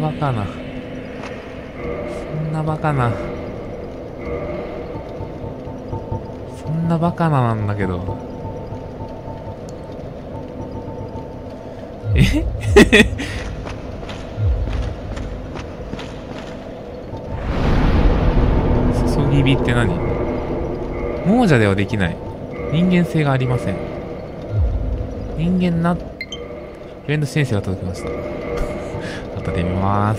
バカな。そんなバカな。そんなバカななんだけど。え注ぎ火って何？亡者ではできない。人間性がありません。人間な、フレンド申請が届きました。後で見ます。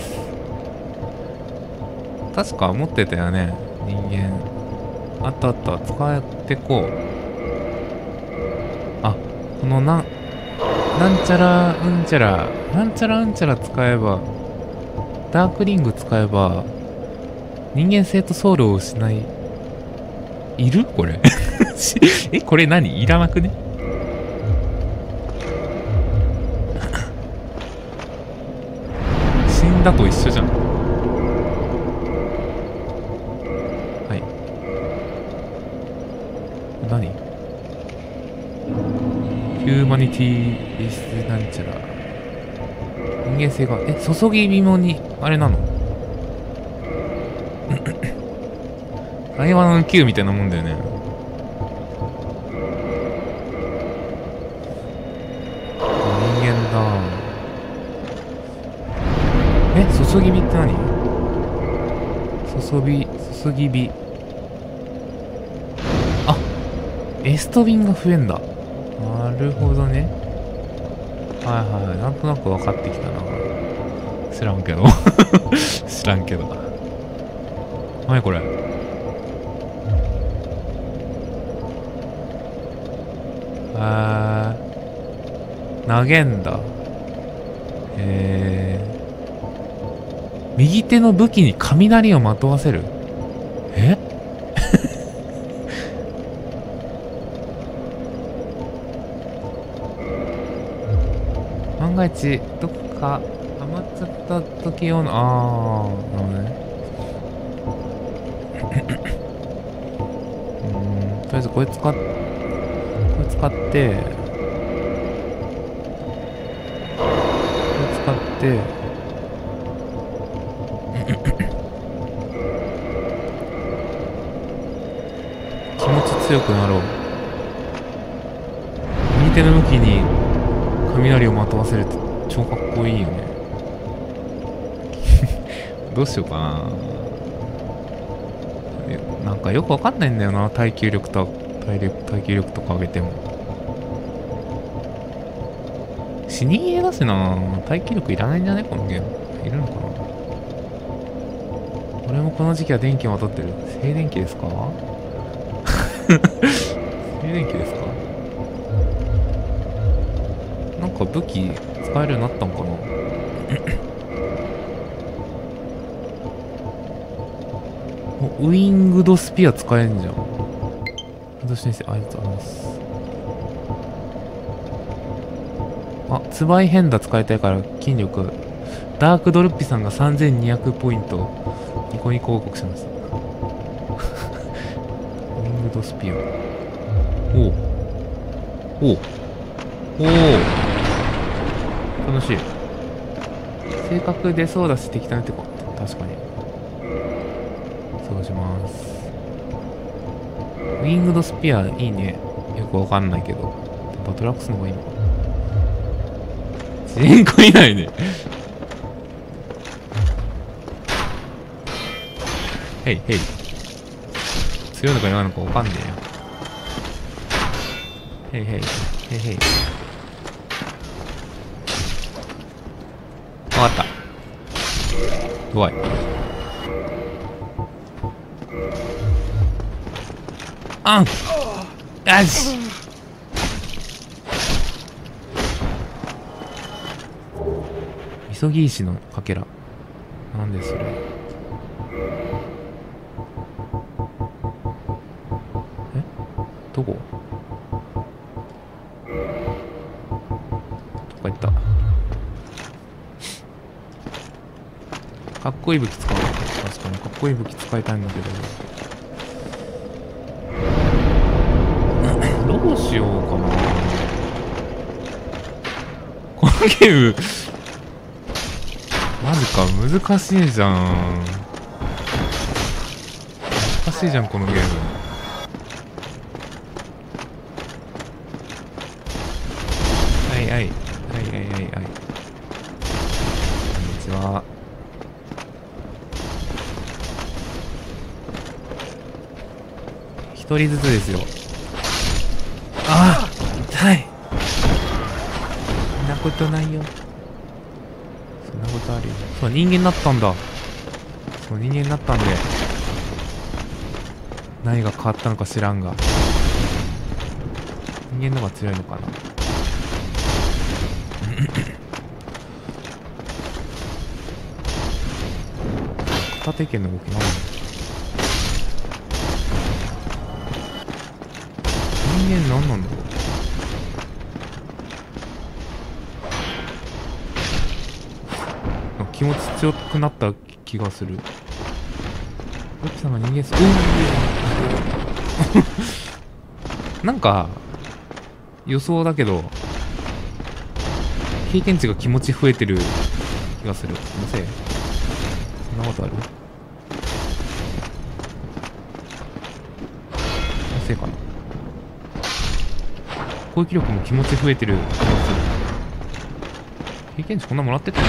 確か持ってたよね、人間。あったあった、使ってこう。あ、このなんちゃらうんちゃら、なんちゃらうんちゃら使えば、ダークリング使えば、人間性とソウルを失い、いるこれ。え、これ何いらなくね？死んだと一緒じゃん。はい。何？ヒューマニティリスなんちゃら。人間性が、注ぎ火もに、あれなの？会話の Q みたいなもんだよね。人間だ。注ぎ火って何？注ぎ火。あ、エストビンが増えんだ。なるほどね。はいはい。なんとなく分かってきたな。知らんけど。知らんけど。何これ。投げんだ。右手の武器に雷をまとわせる。万が一どっか余っちゃった時用の、なるほどね。とりあえずこれ使って気持ち強くなろう。右手の向きに雷をまとわせるって超かっこいいよね。どうしようかな。なんかよくわかんないんだよな。耐久力とか上げても死にゲーだしな。耐久力いらないんじゃねこのゲーム。いるのかな。俺もこの時期は電気をまとってる。静電気ですか？静電気ですか？なんか武器使えるようになったんかな。ウィングドスピア使えんじゃん。私先生ありがとうございます。あ、ツバイヘンダ使いたいから筋力。ダークドルッピさんが3200ポイントニコニコ報告しました。ウィングドスピア。おお楽しい。性格出そうだし適当にってこ確かにそうします。ウィングドスピアいいね。よくわかんないけどバトラックスの方がいいのかな。人口いないね。へいへい。強いのか弱いのかわかんねえよ。へいへいへいへい。わかった。怖い。あんよし。急ぎ石のかけら。なんでそれ。どこどっか行った。かっこいい武器使おう。確かにかっこいい武器使いたいんだけど。どうしようかな。このゲームマジジか、難しいじゃん。難しいじゃん、このゲーム。はいはい。はいはいはいはい。こんにちは。一人ずつですよ。ああ痛い。そんなことないよ。そんなことあるよ。そう、人間になったんだ。そう、人間になったんで。何が変わったのか知らんが。人間の方が強いのかな。片手剣の動きなんだ。人間何なんだろう。なんか気持ち強くなった気がする。ロッキさんが人間すなんか予想だけど経験値が気持ち増えてる気がする。のせいそんなことある？のせいかな。攻撃力も気持ち増えてる気がする。経験値こんなもらってた？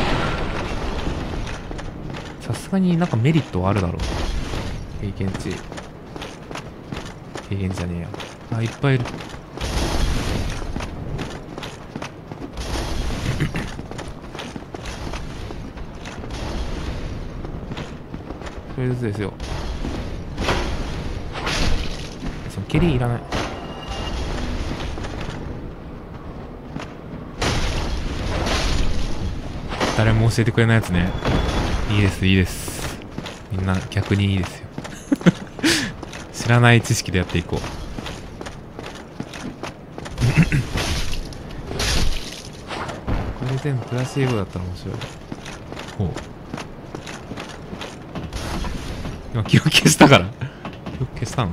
さすがになんかメリットはあるだろう。経験値じゃねえや。あ、いっぱいいる。それずつですよ。その蹴りいらない。誰も教えてくれないやつね。いいですいいです。みんな逆にいいですよ。知らない知識でやっていこう。これ全部プラシーボだったら面白い。ほう。今記憶消したから。記憶消したの？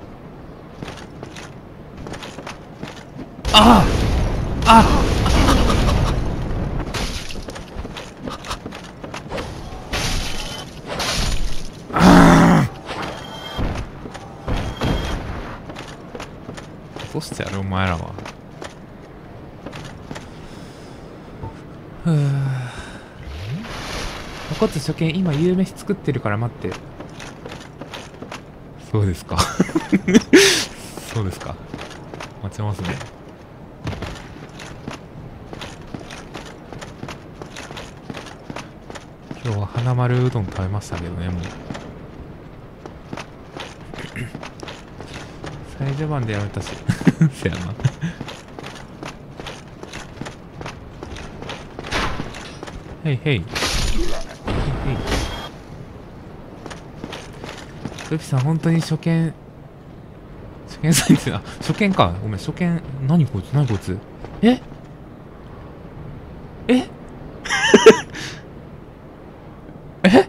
あああどうしてやるお前らは。ふぅ。こっち初見今夕飯作ってるから待って。そうですか。そうですか。待ちますね。今日は花丸うどん食べましたけどね、もう。最序盤でやめたし。せやな。へいへい。へいへい。ルピさん、本当に初見サイズ、あ、初見か。ごめん、初見、何こいつええええ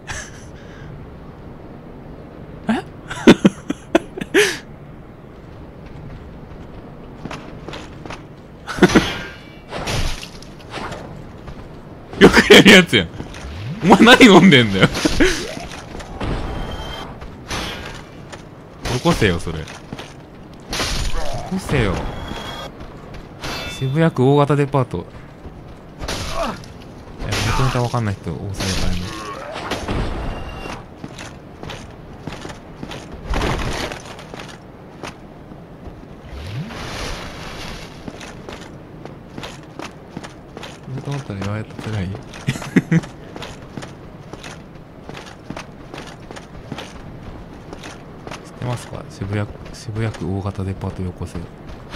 よくやるやつやん。お前何飲んでんだよ。起こせよ、それ。起こせよ。渋谷区大型デパート。いや、めちゃめちゃわかんない人多そうだからね。と思ったら言われたつらい。知ってますか？渋谷区大型デパートよこせ。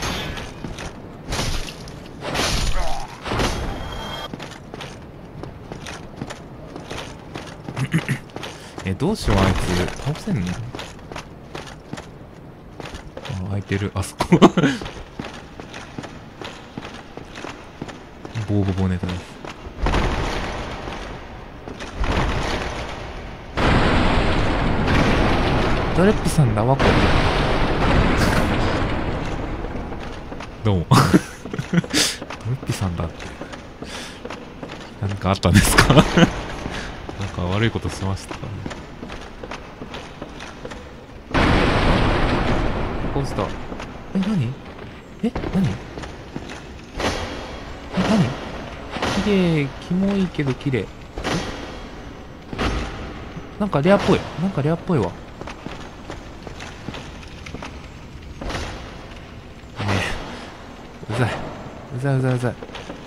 どうしよう、あいつ倒せんの？あ、開いてる、あそこ。ボーボボネタです。ドレッピさんだわこ。どうも。ドレッピさんだって何かあったんですか？ 悪いことしましたかね。こうした。え、何？え、何？え、何？綺麗、キモいけど綺麗。なんかレアっぽい。なんかレアっぽいわ。ねえ。うざい。うざいうざいうざい。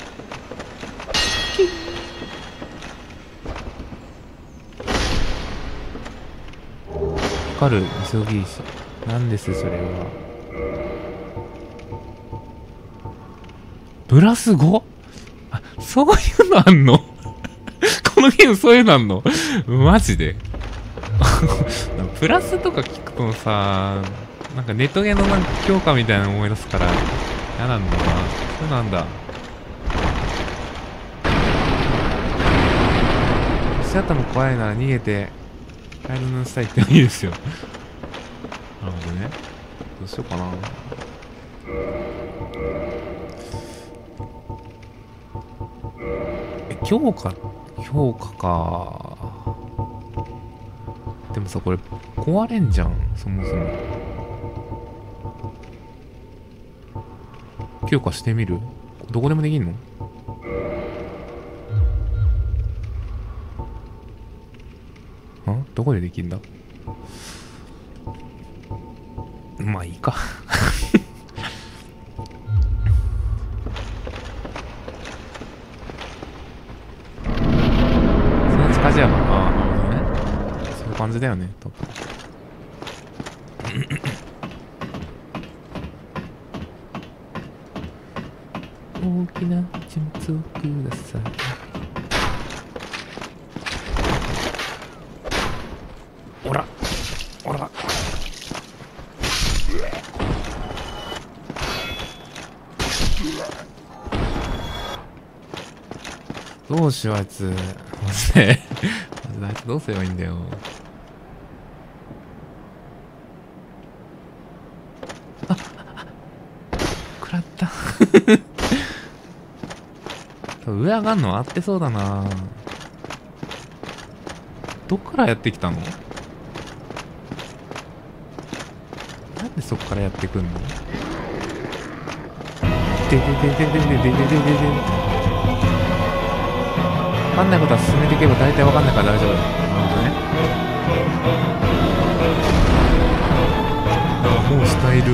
光る急ぎ石。なんですそれは。プラス 5？ あ、そういうのあんの？このゲームそういうのあんの？マジで？プラスとか聞くとさ、なんかネットゲーのなんか強化みたいなの思い出すから嫌なんだな。そうなんだ。足頭怖いなら逃げてカエルの下行ってもいいですよ。なるほどね。どうしようかな。強化か。でもさ、これ壊れんじゃん、そもそも。強化してみる？どこでもできんの？どこでできんだ？まあいいか。その近じやな。ああ、なるほどね。そういう感じだよね、多分。大きな蜂蜜をください。おらおら。どうしようあいつ。マジで。マジであいつどうすればいいんだよ。あ、食らった。上上がんの合ってそうだな。どっからやってきたの？なんでそっからやってくんの？ででででででででででで。わかんないことは進めていけば大体わかんないから大丈夫。なるほどね。あ、もう下いる。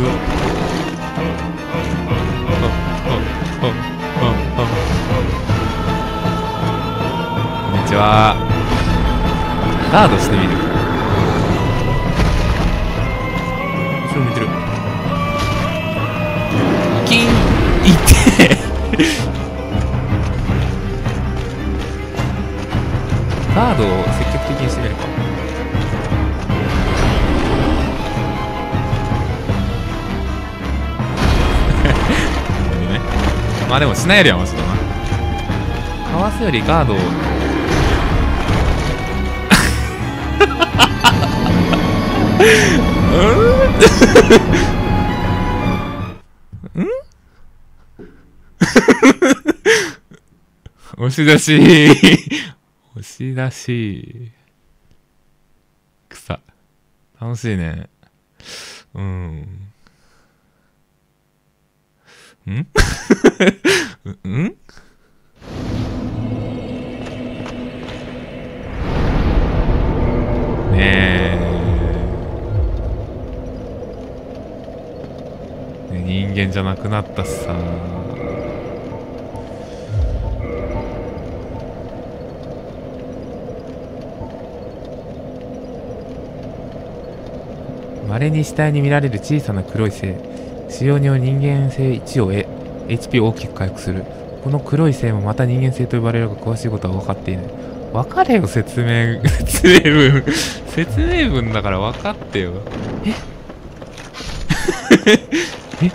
こんにちは。ガードしてみる。後ろ向いてる。キンいってガードを積極的にしてみるか。ね、まあでもしないよりはマシだな。かわすよりガードをん押し出し押し出し草。楽しいね。うん。んんねえ。ね、人間じゃなくなったしさ。稀に死体に見られる小さな黒い星。使用による人間性1を得、HP を大きく回復する。この黒い星もまた人間性と呼ばれるが詳しいことは分かっていない。分かれよ、説明文。説明文だから分かってよ。ええ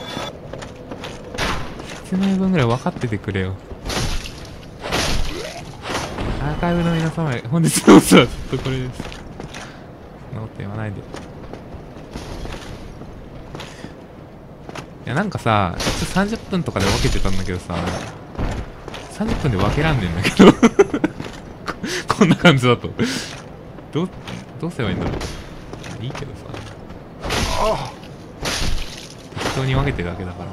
説明文ぐらい分かっててくれよ。アーカイブの皆様へ、本日の放送はずっとこれです。そんなこと言わないで。いやなんかさ、30分とかで分けてたんだけどさ、30分で分けらんねんだけどここんな感じだとどうすればいいんだろう。いいけどさ、適当に分けてるだけだから。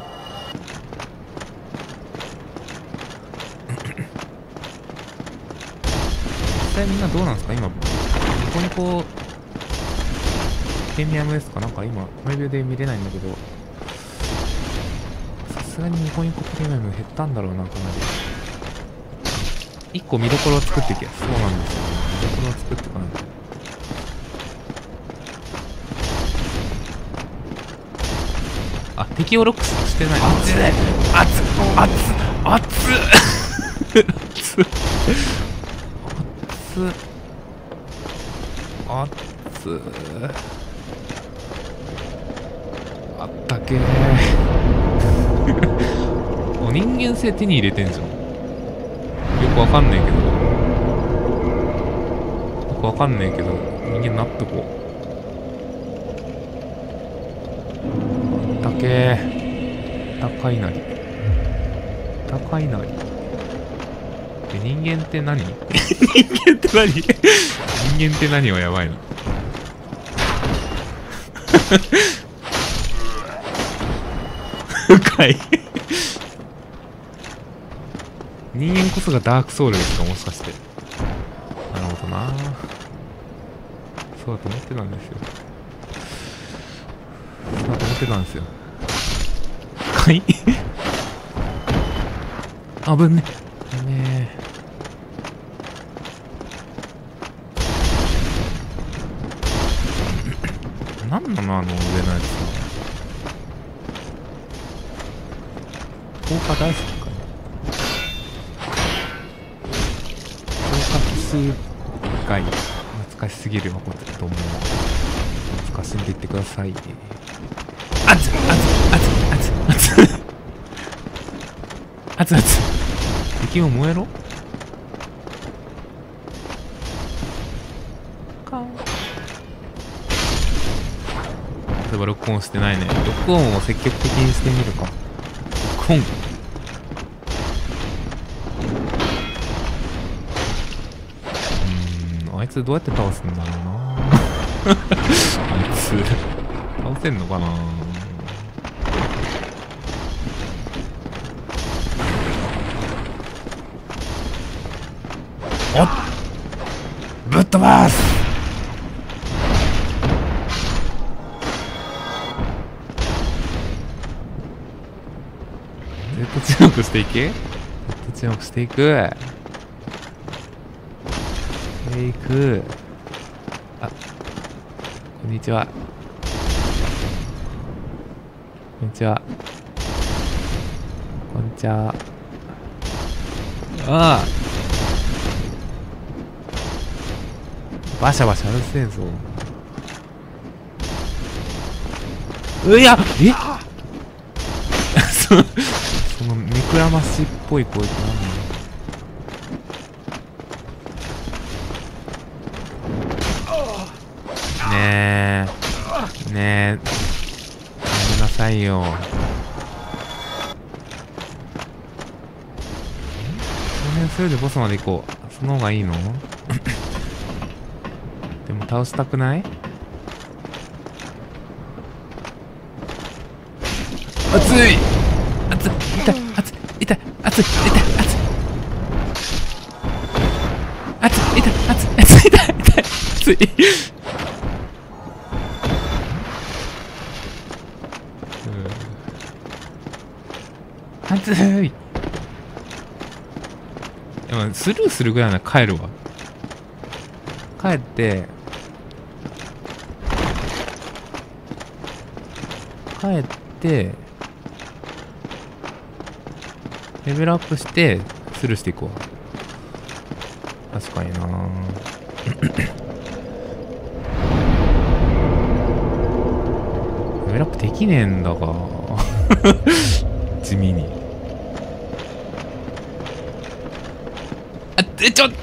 実際みんなどうなんですか今。ニコニコプレミアムですか。なんか今レビューで見れないんだけど、さすがにニコニコプレミアム減ったんだろうな、かなり。1個見どころを作っていけ。そうなんですよ、ね、見どころを作っていかないと。あ、敵をロックしてない。熱い、熱っ、熱っ、熱っ、熱っ、熱っ、あったけー。お、人間性手に入れてんじゃん。よくわかんねえけど、人間なっとこう。あったけー。高いなり。高いなり。で、人間って何？人間って何？人間って何はやばいな。深い。人間こそがダークソウルですか、もしかして。なるほどな。そうだと思ってたんですよ。そうだと思ってたんですよ。深い。あぶね。ねえ。なんなのあの上のやつ。効果大好きかな。効果奇数回懐かしすぎるわ、これと思う。懐かしんでいってください。あつあつあつあつあつあつあつ。敵を燃えろか。例えばロックオンしてないね。ロックオンを積極的にしてみるか。ロックオン。あいつどうやって倒すんだろうな。あいつ倒せんのかな。おっ、ぶっ飛ばす。ずっと強くしていけ。ずっと強くしていく。あ、こんにちは。こんにちは。こんにちは。ああ。バシャバシャうるせえぞ。いや、その目くらましっぽい声って何なの。ねえやめなさいよ。それでボスまで行こう。その方がいいの？でも倒したくない？熱い、熱い、痛い、熱い、痛い、熱い、痛い、熱い、熱い、痛い、熱い、熱い、痛い、痛い、熱い。熱い。でもスルーするぐらいなら帰るわ。帰ってレベルアップしてスルーしていこう。確かにな。レベルアップできねえんだが。地味に。あっ、ちょっ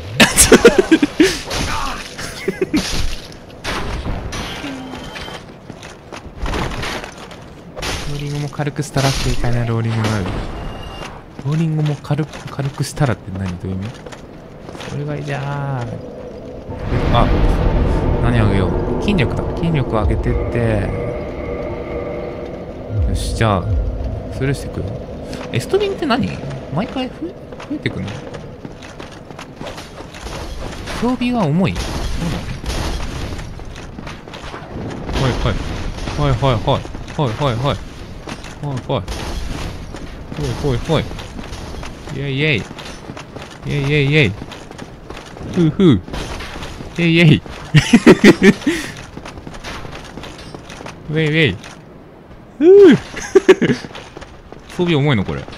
ローリングも軽くしたら正解なローリングになる。ローリングも軽くしたらって何？どういう意味？それがいいじゃー。 あ、何あげよう。筋力だ。筋力上げてって。よし、じゃあ、スルーしていくよ。エストリンって何？毎回増えてくの？装備が重い？そうなの？はいはい。はいはいはい。はいはいはい。はいはい。ほいほいほい。イェイイェイ。イェイイェイイェイ。ふうふう。イェイイェイ。ウェイウェイ。ふう。装備重いのこれ。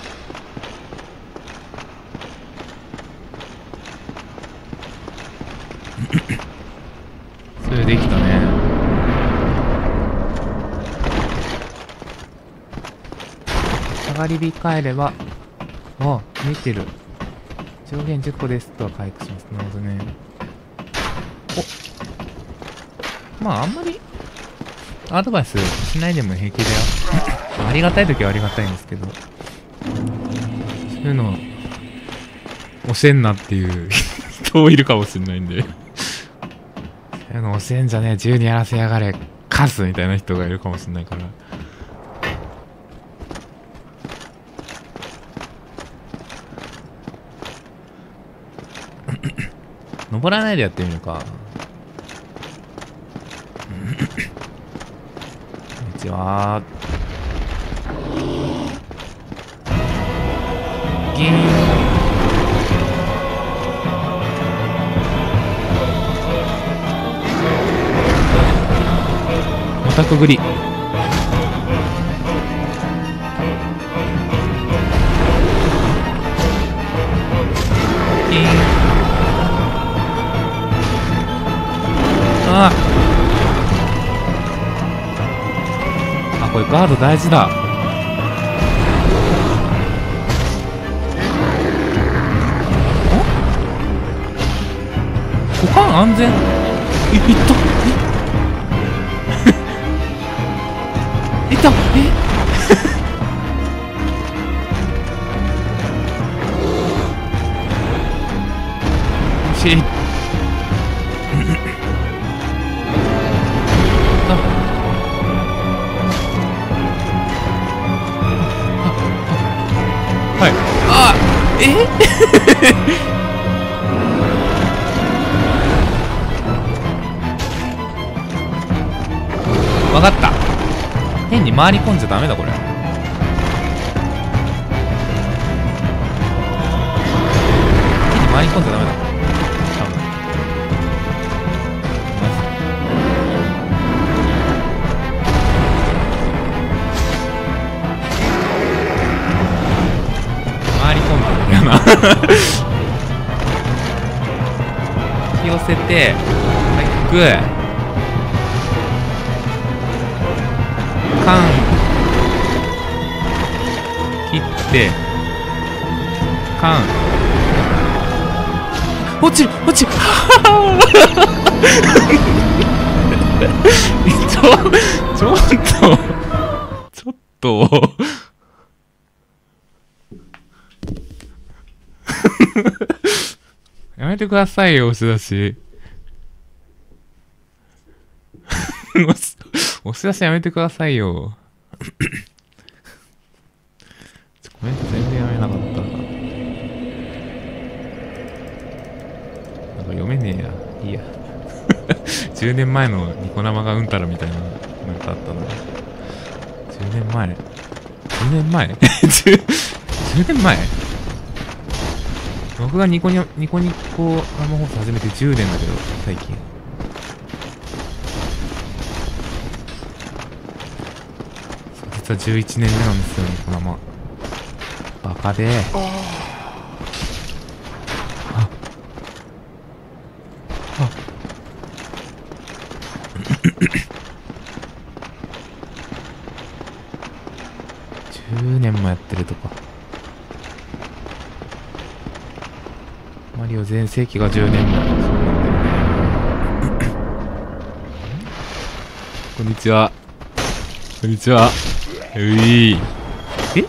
それできたね。下がり控えれば、あ、見てる。上限10個ですとは回復します。なるほどね。お、まああんまりアドバイスしないでも平気だよ。ありがたい時はありがたいんですけど、そういうの教えんなっていう人いるかもしれないんで、そういうの教えんじゃねえ、自由にやらせやがれカスみたいな人がいるかもしれないから。登らないでやってみるか。こんにちは。ギーン。またくぐり。ギーン。ああ、これガード大事だ。股間安全。いったいったしはい。あ、わかった。変に回り込んじゃダメだこれ。変に回り込んじゃダメだ。多分。回り込んだんだよな。引き寄せて、はい、グー。缶切って缶落ちる落ちるちょっとやめてくださいよ押し出し押し出しやめてくださいよ。コメント全然やめなかった。なんか読めねえや。いいや。10年前のニコ生がうんたらみたいななんかあったな。10年前 ?10 年前 10 年前僕がニコ生放送始めて10年だけど、最近。実は11年目なんですよ、ニコ生。バカで。10年もやってるとか。マリオ全盛期が10年も。そうなんだよね。こんにちは。こんにちは。うい。え？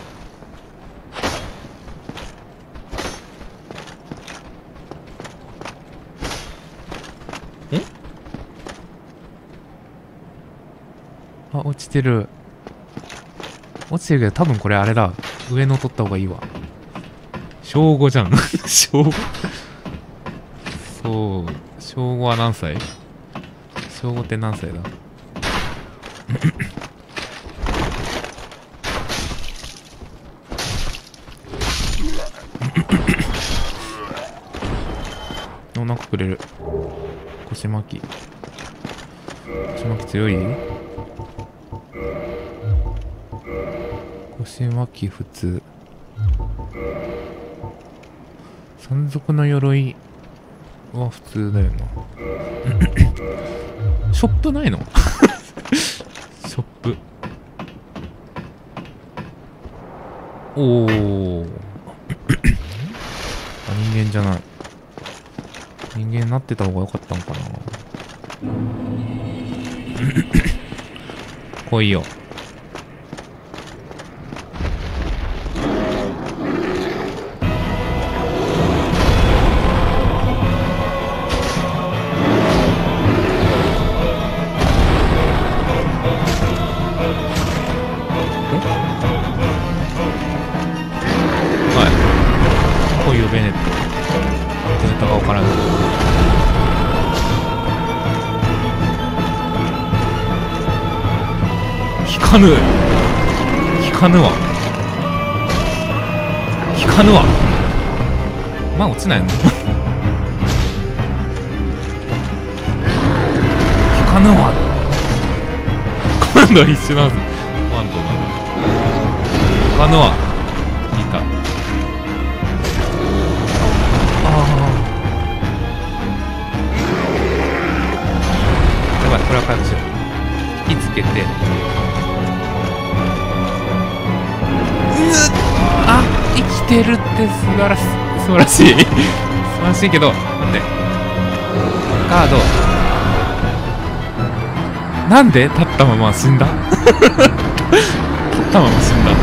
ちてる。落ちてるけど、多分これあれだ。上の取った方がいいわ。小5じゃん。小 5？ そう。小5は何歳？小5って何歳だ？お、なんかくれる。腰巻き。腰巻き強い？腰巻き普通。山賊の鎧は普通だよな。ショップないの？ショップ。おー。あ、人間じゃない。人間になってた方が良かったのかな。来いよ。来いよベネット。ベネットが分からん。引かぬ。引かぬわ。引かぬわ。まあ落ちないの？引かぬわ。今度は一緒なんです。ワンとな。引かぬわ。引いた。やばい、これは回復しよう。引きつけて。あ、生きてるって素晴らしい。素晴らしい。素晴らしいけど、待って。カード。なんで立ったまま死んだ？立ったまま死んだ。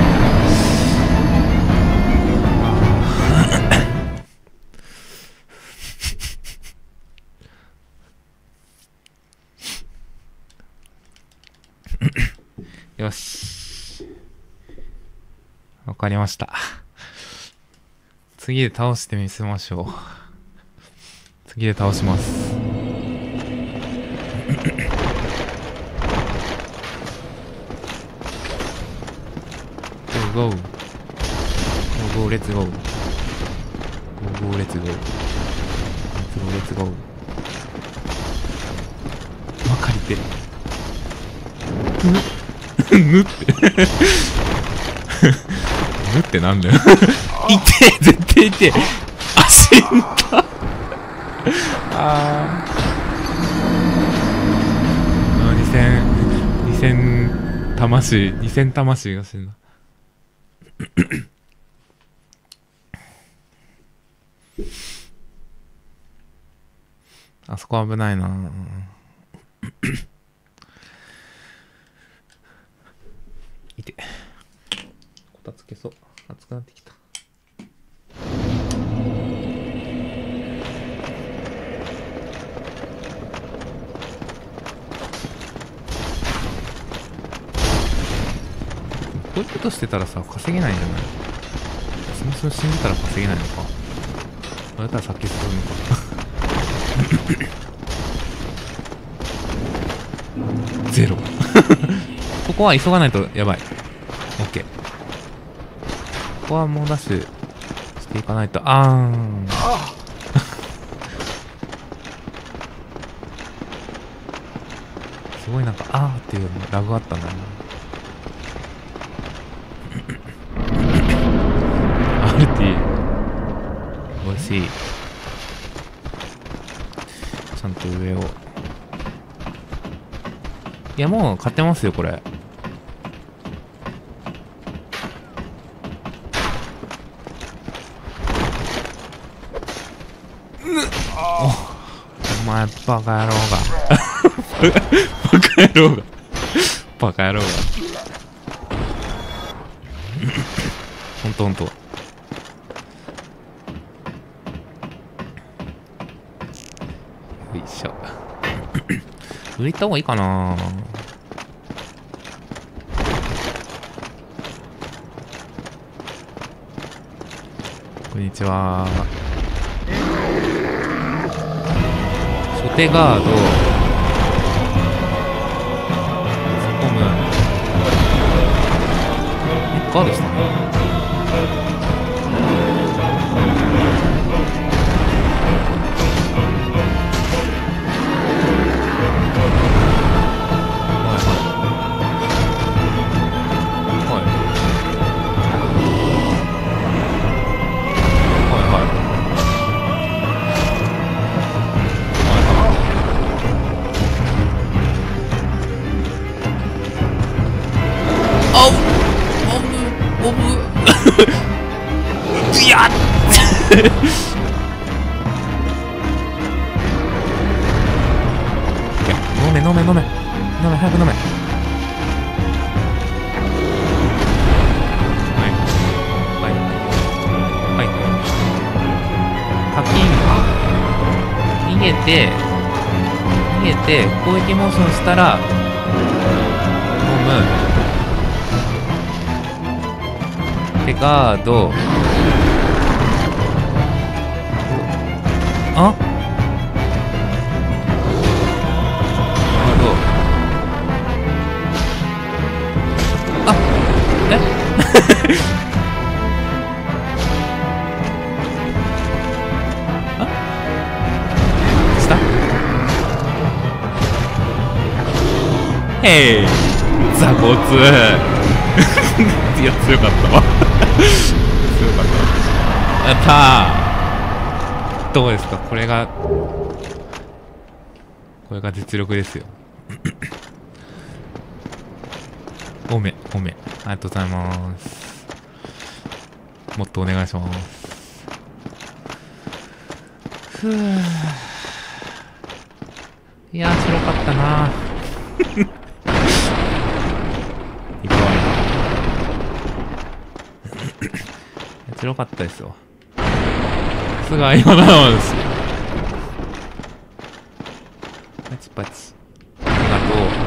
よし。わかりました。次で倒してみせましょう。次で倒します。ゴーゴー。ゴーゴー、レッツゴー。ゴーゴー、レッツゴー。レッツゴー、レッツゴー。まかりて。ぬってぬってなんだよ。痛え、絶対痛え。あ、死んだ。あー、2000魂が死んだ。あそこ危ないな。いて。こたつけそう。暑くなってきた。こういうことしてたらさ、稼げないんじゃない？そもそも死んでたら稼げないのか。それだったら先進むのか。ゼロ。ここは急がないとやばい。オッケー。ここはもうダッシュしていかないと。あーん。すごいなんか、あーっていうラグがあったんだな。RT。美味しい。ちゃんと上を。いや、もう買ってますよ、これ。お前、バカ野郎が。バカ野郎が。バカ野郎が。ほんとほんと。よいしょ。売れた方がいいかな。 こんにちは。初手ガード。突っ込む。ガードしたの？いや飲め飲め飲め飲め早く飲め。はいはいはい課金逃げて攻撃モーションしたら飲むでガード。あ？あ、え？あ？したへい、座骨いや、強かったわ強かった。やったー。どうですか、これが実力ですよおめありがとうございます。もっとお願いします。ふぅ、いやー白かったないくわ白かったですよ。さすが今なんですよ。パチパチありがとう。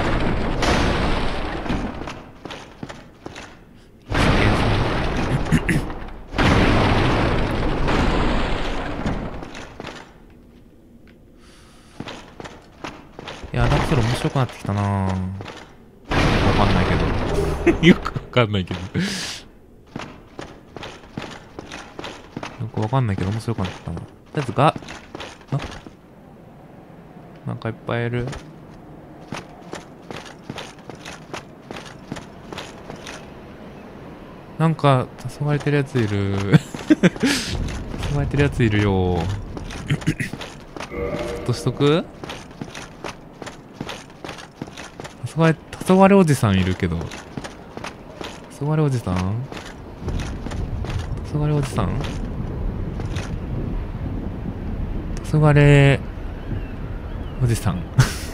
いや、ダクソル面白くなってきたなぁ。わかんないけどよくわかんないけどよくわかんないけど面白くなってきたな。とりあえずが、あ、なんかいっぱいいる。なんか誘われてるやついる誘われてるやついるよそっとしとく。黄昏おじさんいるけど。黄昏おじさん黄昏おじさん黄昏おじさん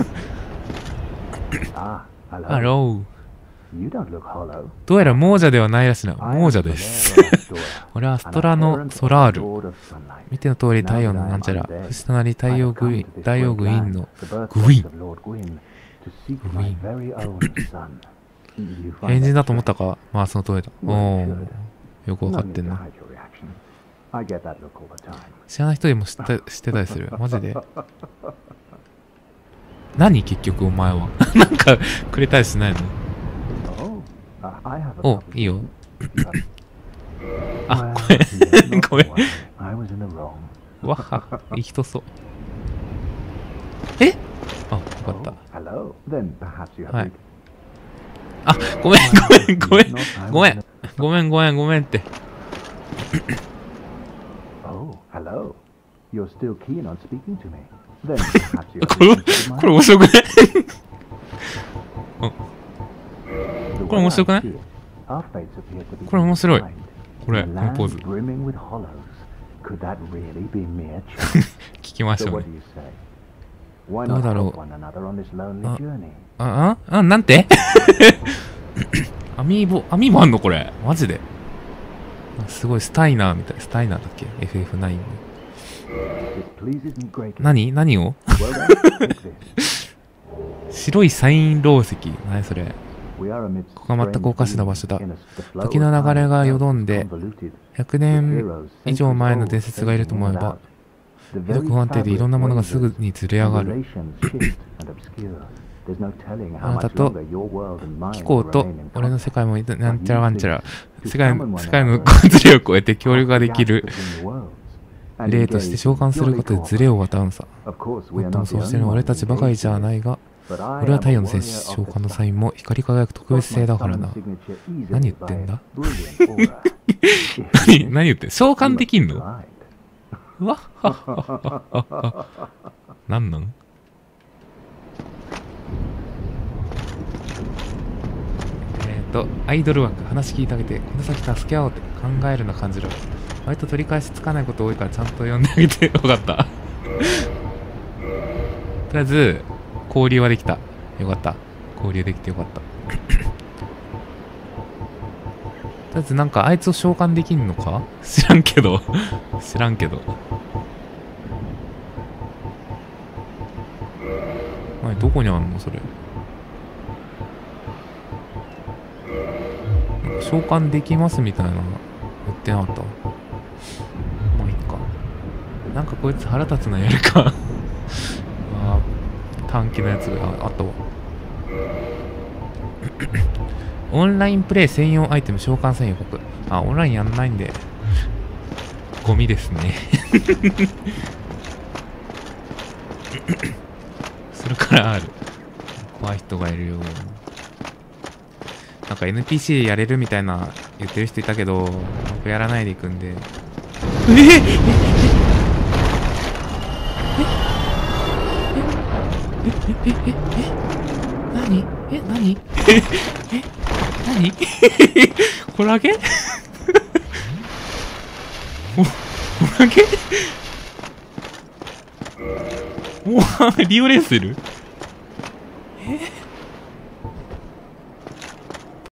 ハロー。どうやら亡者ではないらしいな。亡者です俺はアストラのソラール。見ての通り太陽のなんちゃら。不死となり太陽グイーンのグイーン変人だと思ったか。まあその通りだ。おお、よくわかってんな。知らない人でも知ってたりする。マジで。何結局お前はなんかくれたりしないの？お、いいよあ、ごめんわっはいい人そう。え？あ、よかった。はい。あ、ごめんってこれ面白くないこれ面白くない？これ面白い。これ、このポーズ聞きましょうね。どうだろう。なんてアミーボあんのこれ。マジで。すごい、スタイナーみたい。スタイナーだっけ ?FF9 で。何を白いサイン漏石。何それ。 ここは全くおかしな場所だ。時の流れがよどんで、100年以上前の伝説がいると思えば、ひどく不安定でいろんなものがすぐにずれ上がる。あなたと気候と俺の世界もなんちゃらかんちゃら、世界のズレを超えて協力ができる例として召喚することでズレを渡るんさ。もっともそうしてるのは俺たちばかりじゃないが、俺は太陽の戦士、召喚のサインも光り輝く特別性だからな。何言ってんだ何言ってん召喚できんのうわっはっはっはっは。なんなんアイドル枠、話聞いてあげて、この先助け合おうって考えるな感じる。割と取り返しつかないこと多いからちゃんと読んであげて。分かった。とりあえず、交流はできた。よかった。交流できてよかった。とりあえずなんかあいつを召喚できんのか知らんけど。知らんけど。どこにあんのそれ。召喚できますみたいなの言ってなかった。まあいいか。なんかこいつ腹立つなやるか。短期のやつがあったわ。オンラインプレイ専用アイテム召喚専用予告。オンラインやんないんでゴミですね。それからある。怖い人がいるよ。なんか NPC やれるみたいな言ってる人いたけど、僕やらないでいくんで。何何何ホラゲホラゲリオレンスいる